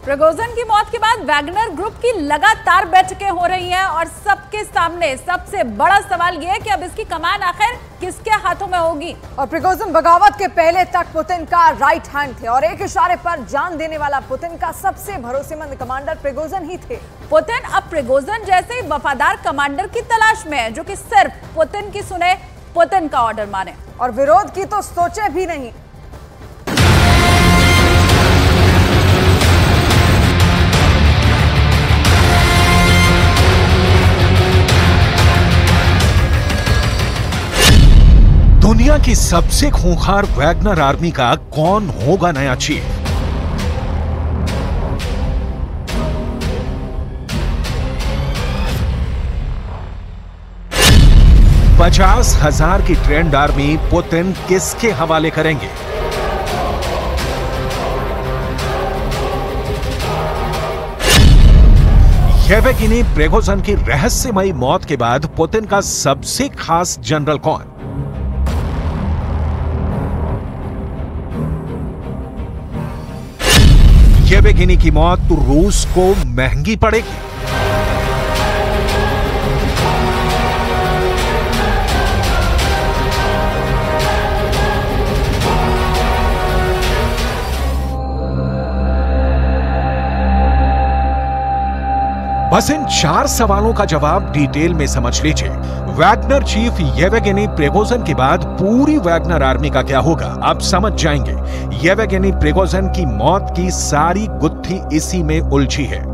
Prigozhin की मौत के बाद वैगनर ग्रुप की लगातार बैठकें हो रही हैं और सबके सामने सबसे बड़ा सवाल यह है कि अब इसकी कमान आखिर किसके हाथों में होगी। और प्रिगोजिन बगावत के पहले तक पुतिन का राइट हैंड थे और एक इशारे पर जान देने वाला पुतिन का सबसे भरोसेमंद कमांडर प्रिगोजिन ही थे। पुतिन अब प्रिगोजिन जैसे वफादार कमांडर की तलाश में है जो कि सिर्फ पुतिन की सुने, पुतिन का ऑर्डर माने और विरोध की तो सोचे भी नहीं। दुनिया की सबसे खूंखार वैगनर आर्मी का कौन होगा नया चीफ? $50,000 की ट्रेंड आर्मी पुतिन किसके हवाले करेंगे? येवगेनी प्रिगोजिन की रहस्यमयी मौत के बाद पुतिन का सबसे खास जनरल कौन? येवगेनी की मौत रूस को महंगी पड़ेगी। बस इन 4 सवालों का जवाब डिटेल में समझ लीजिए। वैगनर चीफ येवगेनी प्रिगोजिन के बाद पूरी वैगनर आर्मी का क्या होगा, आप समझ जाएंगे। येवगेनी प्रिगोजिन की मौत की सारी गुत्थी इसी में उलझी है।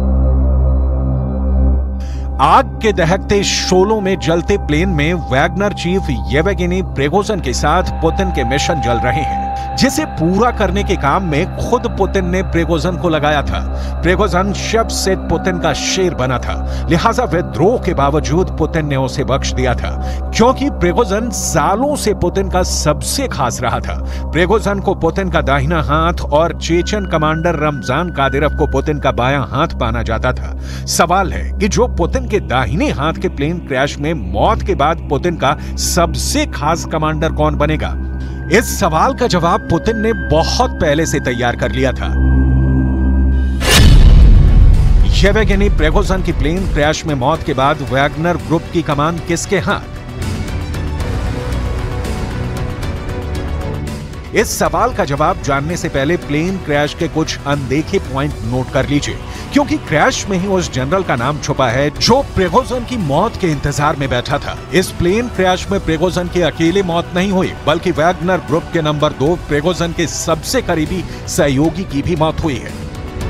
आग के दहकते शोलों में जलते प्लेन में वैगनर चीफ येवगेनी प्रिगोजिन के साथ पुतिन के मिशन जल रहे हैं, जिसे पूरा करने के काम में खुद पुतिन ने प्रिगोजिन को लगाया था। प्रिगोजिन शब से पुतिन का शेर बना था, लिहाजा विद्रोह के बावजूद पुतिन ने उसे बख्श दिया था, क्योंकि प्रिगोजिन सालों से पुतिन का सबसे खास रहा था। प्रिगोजिन को पुतिन का दाहिना हाथ और चेचन कमांडर रमजान कादिरोव को पुतिन का बायां हाथ माना जाता था। सवाल है कि जो पुतिन के दाहिने हाथ के प्लेन क्रैश में मौत के बाद पुतिन का सबसे खास कमांडर कौन बनेगा? इस सवाल का जवाब पुतिन ने बहुत पहले से तैयार कर लिया था। येवगेनी प्रिगोजिन की प्लेन क्रैश में मौत के बाद वैगनर ग्रुप की कमान किसके हाथ? इस सवाल का जवाब जानने से पहले प्लेन क्रैश के कुछ अनदेखे पॉइंट नोट कर लीजिए, क्योंकि क्रैश में ही उस जनरल का नाम छुपा है जो प्रिगोजिन की मौत के इंतजार में बैठा था। इस प्लेन क्रैश में प्रिगोजिन की अकेले मौत नहीं हुई, बल्कि वैगनर ग्रुप के नंबर 2 प्रिगोजिन के सबसे करीबी सहयोगी की भी मौत हुई है।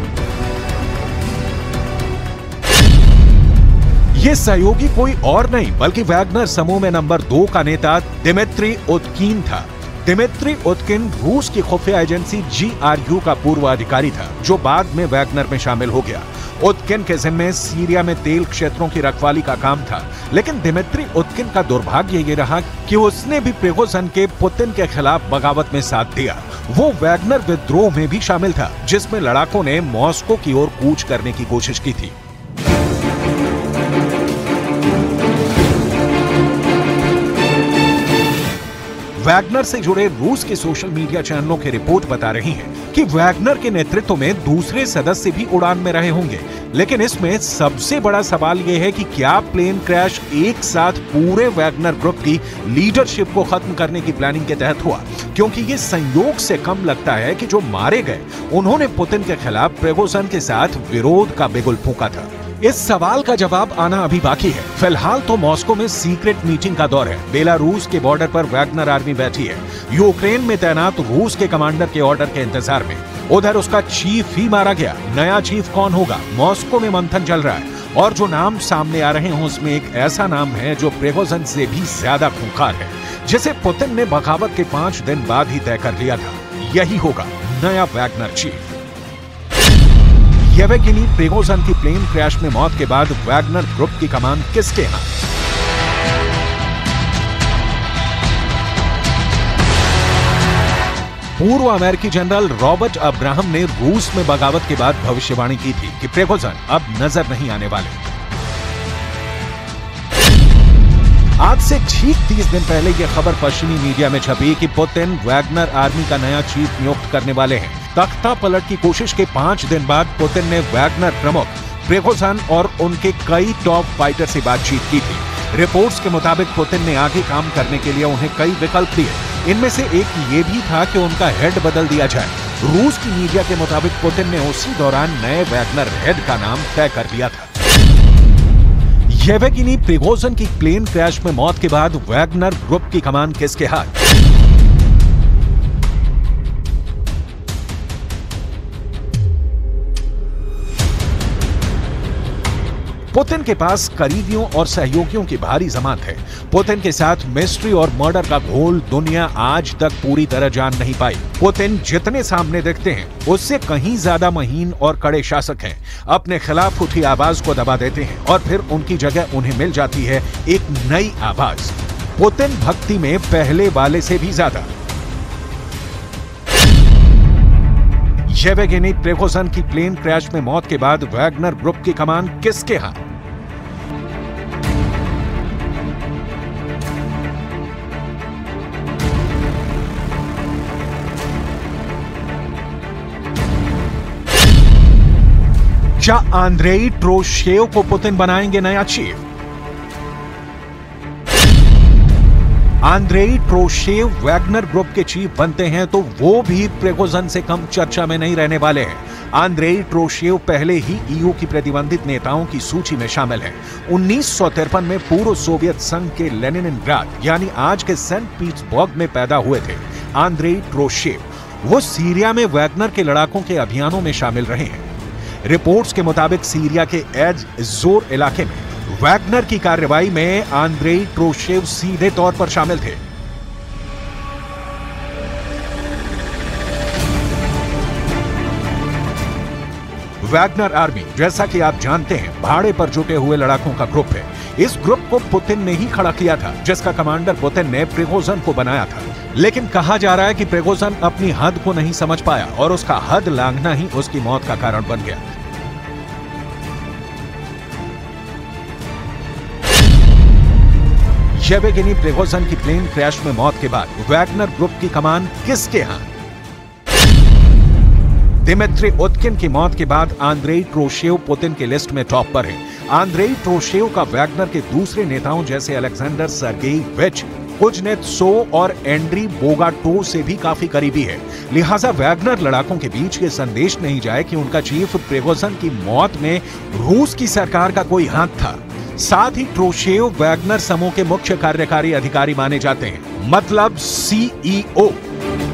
ये सहयोगी कोई और नहीं बल्कि वैगनर समूह में नंबर 2 का नेता दिमित्री उतकिन था। दिमित्री उतकिन रूस की खुफिया एजेंसी GRU का पूर्व अधिकारी था, जो बाद में वैगनर में शामिल हो गया। उतकिन के जिम्मे सीरिया में तेल क्षेत्रों की रखवाली का काम था, लेकिन दिमित्री उतकिन का दुर्भाग्य ये रहा कि उसने भी प्रिगोजिन के पुतिन के खिलाफ बगावत में साथ दिया। वो वैगनर विद्रोह में भी शामिल था, जिसमें लड़ाकों ने मॉस्को की ओर कूच करने की कोशिश की थी। वैगनर से जुड़े रूस के सोशल मीडिया चैनलों की रिपोर्ट बता रही है कि वैगनर के नेतृत्व में दूसरे सदस्य भी उड़ान में रहे होंगे, लेकिन इसमें सबसे बड़ा सवाल यह है कि क्या प्लेन क्रैश एक साथ पूरे वैगनर ग्रुप की लीडरशिप को खत्म करने की प्लानिंग के तहत हुआ, क्योंकि ये संयोग से कम लगता है कि जो मारे गए उन्होंने पुतिन के खिलाफ प्रिगोजिन के साथ विरोध का बिगुल फूंका था। इस सवाल का जवाब आना अभी बाकी है। फिलहाल तो मॉस्को में सीक्रेट मीटिंग का दौर है। बेलारूस के बॉर्डर पर वैगनर आर्मी बैठी है, यूक्रेन में तैनात रूस के कमांडर के ऑर्डर के इंतजार में। उधर उसका चीफ ही मारा गया। नया चीफ कौन होगा? मॉस्को में मंथन चल रहा है और जो नाम सामने आ रहे हैं उसमें एक ऐसा नाम है जो प्रिगोजिन से भी ज्यादा खूंखार है, जिसे पुतिन ने बगावत के 5 दिन बाद ही तय कर लिया था। यही होगा नया वैगनर चीफ। येवगेनी प्रिगोजिन की प्लेन क्रैश में मौत के बाद वैगनर ग्रुप की कमान किसके हाथ? पूर्व अमेरिकी जनरल रॉबर्ट अब्राहम ने रूस में बगावत के बाद भविष्यवाणी की थी कि प्रिगोजिन अब नजर नहीं आने वाले। आज से ठीक 30 दिन पहले यह खबर पश्चिमी मीडिया में छपी कि पुतिन वैगनर आर्मी का नया चीफ नियुक्त करने वाले हैं। तख्ता पलट की कोशिश के 5 दिन बाद पुतिन ने वैगनर प्रमुख प्रिगोजिन और उनके कई टॉप फाइटर से बातचीत की थी। रिपोर्ट्स के मुताबिक पुतिन ने आगे काम करने के लिए उन्हें कई विकल्प दिए। इनमें से एक ये भी था कि उनका हेड बदल दिया जाए। रूस की मीडिया के मुताबिक पुतिन ने उसी दौरान नए वैगनर हेड का नाम तय कर दिया था। येवगेनी प्रिगोजिन की प्लेन क्रैश में मौत के बाद वैगनर ग्रुप की कमान किसके हाथ? पुतिन के पास करीबियों और सहयोगियों की भारी जमात है। पुतिन के साथ मिस्ट्री और मर्डर का घोल दुनिया आज तक पूरी तरह जान नहीं पाई। पुतिन जितने सामने दिखते हैं उससे कहीं ज्यादा महीन और कड़े शासक हैं। अपने खिलाफ उठी आवाज को दबा देते हैं और फिर उनकी जगह उन्हें मिल जाती है एक नई आवाज। पुतिन भक्ति में पहले वाले से भी ज्यादा। येवगेनी प्रिगोजिन की प्लेन क्रैश में मौत के बाद वैगनर ग्रुप की कमान किसके हाथ? क्या आंद्रेई ट्रोशेव को पुतिन बनाएंगे नया chief? Andrei Troshev Wagner group के चीफ बनते हैं तो वो भी प्रिगोजिन से कम चर्चा में नहीं रहने वाले हैं। आंद्रेई ट्रोशेव पहले ही ईयू की प्रतिबंधित नेताओं की सूची में शामिल हैं। 1953 में पूर्व सोवियत संघ के लेनिनग्राद यानी आज के सेंट पीटर्सबर्ग में पैदा हुए थे आंद्रेई ट्रोशेव। वो सीरिया में वैगनर के लड़ाकों के अभियानों में शामिल रहे हैं। रिपोर्ट्स के मुताबिक सीरिया के एज जोर इलाके में वैगनर की कार्रवाई में आंद्रेई ट्रोशेव सीधे तौर पर शामिल थे। वैगनर आर्मी, जैसा कि आप जानते हैं, भाड़े पर जुटे हुए लड़ाकों का ग्रुप है। इस ग्रुप को पुतिन ने ही खड़ा किया था, जिसका कमांडर पुतिन ने प्रिगोजिन को बनाया था। लेकिन कहा जा रहा है कि प्रिगोजिन अपनी हद को नहीं समझ पाया और उसका हद लांघना ही उसकी मौत का कारण बन गया। येवगेनी प्रिगोजिन की प्लेन क्रैश में मौत के बाद वैगनर ग्रुप की कमान किसके हाथ? दिमित्री उतकिन की मौत के बाद आंद्रेई ट्रोशेव पुतिन के लिस्ट में टॉप पर है। आंद्रेई ट्रोशेव का वैगनर के दूसरे नेताओं जैसे अलेक्जेंडर सर्गेयविच कुजनेत्सो और एंड्री बोगाटो से भी काफी करीबी है। लिहाजा वैगनर लड़ाकों के बीच ये संदेश नहीं जाए कि उनका चीफ प्रिगोजिन की मौत में रूस की सरकार का कोई हाथ था। साथ ही ट्रोशेव वैगनर समूह के मुख्य कार्यकारी अधिकारी माने जाते हैं, मतलब CEO।